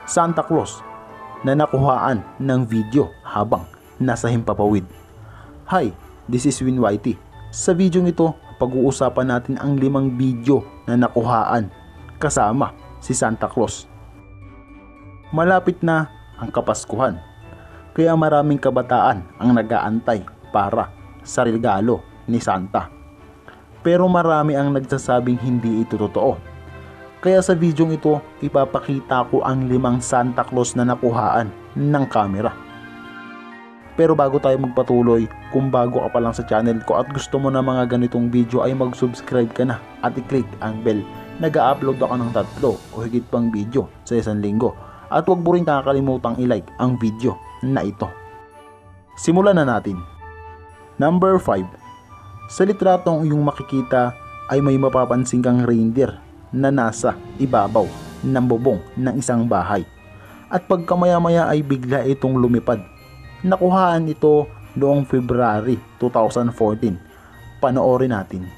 Santa Claus na nakuhaan ng video habang nasa himpapawid. Hi, this is Winwhitey. Sa video ito, pag-uusapan natin ang 5 video na nakuhaan kasama si Santa Claus. Malapit na ang Kapaskuhan, kaya maraming kabataan ang nag-aantay para sa regalo ni Santa. Pero marami ang nagsasabing hindi ito totoo. Kaya sa video ito, ipapakita ko ang 5 Santa Claus na nakuhaan ng camera. Pero bago tayo magpatuloy, kung bago ka pa lang sa channel ko at gusto mo na mga ganitong video ay mag-subscribe ka na at i-click ang bell. Nag-upload ako ng 3 o higit pang video sa isang linggo. At huwag mo rin kakalimutan i-like ang video na ito. Simulan na natin. Number 5. Sa litratong iyong makikita ay may mapapansin kang reindeer na nasa ibabaw ng bubong ng isang bahay. At pagkamaya-maya ay bigla itong lumipad. Nakuhaan ito noong February 2014. Panoorin natin.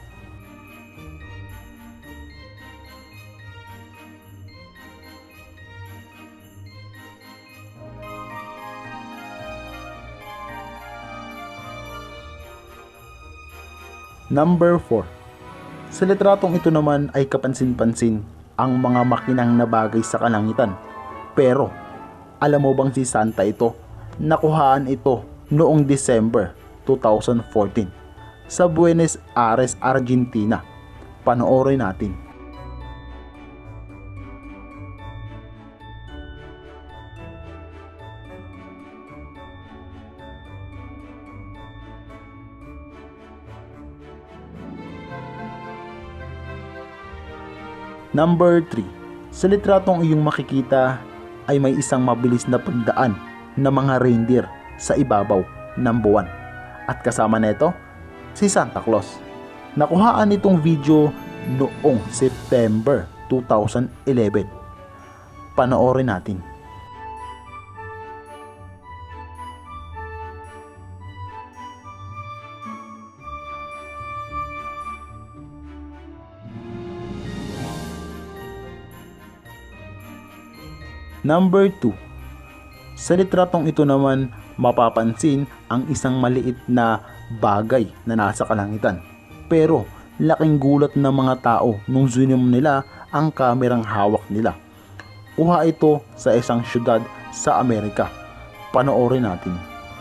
Number 4. Sa litratong ito naman ay kapansin-pansin ang mga makinang na bagay sa kalangitan. Pero, alam mo bang si Santa ito? Nakuhaan ito noong December 2014 sa Buenos Aires, Argentina. Panoorin natin. Number 3. Sa litratong iyong makikita ay may isang mabilis na pagdaan ng mga reindeer sa ibabaw ng buwan. At kasama nito, si Santa Claus. Nakuhaan itong video noong September 2011. Panoorin natin. Number 2. Sa litratong ito naman mapapansin ang isang maliit na bagay na nasa kalangitan. Pero laking gulat ng mga tao nung zoom nila ang kamerang hawak nila. Kuha ito sa isang syudad sa Amerika. Panoorin natin.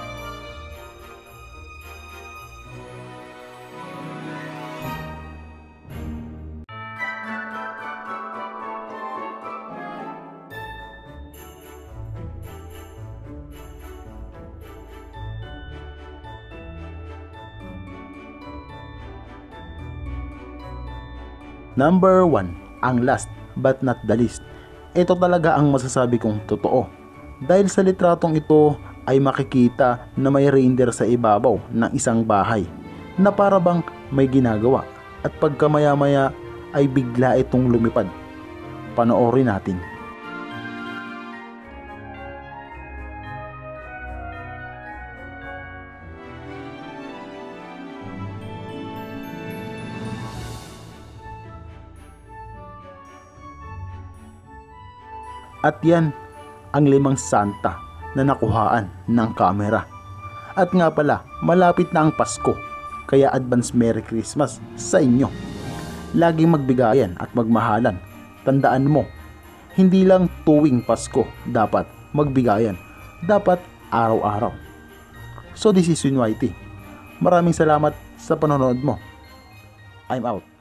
Number 1, ang last but not the least. Ito talaga ang masasabi kong totoo. Dahil sa litratong ito ay makikita na may reindeer sa ibabaw ng isang bahay na para bang may ginagawa at pagkamaya-maya ay bigla itong lumipad. Panoorin natin. At yan ang 5 Santa na nakuhaan ng camera. At nga pala, malapit na ang Pasko, kaya advance Merry Christmas sa inyo. Laging magbigayan at magmahalan. Tandaan mo, hindi lang tuwing Pasko dapat magbigayan. Dapat araw-araw. So this is Winwhitey. Maraming salamat sa panonood mo. I'm out.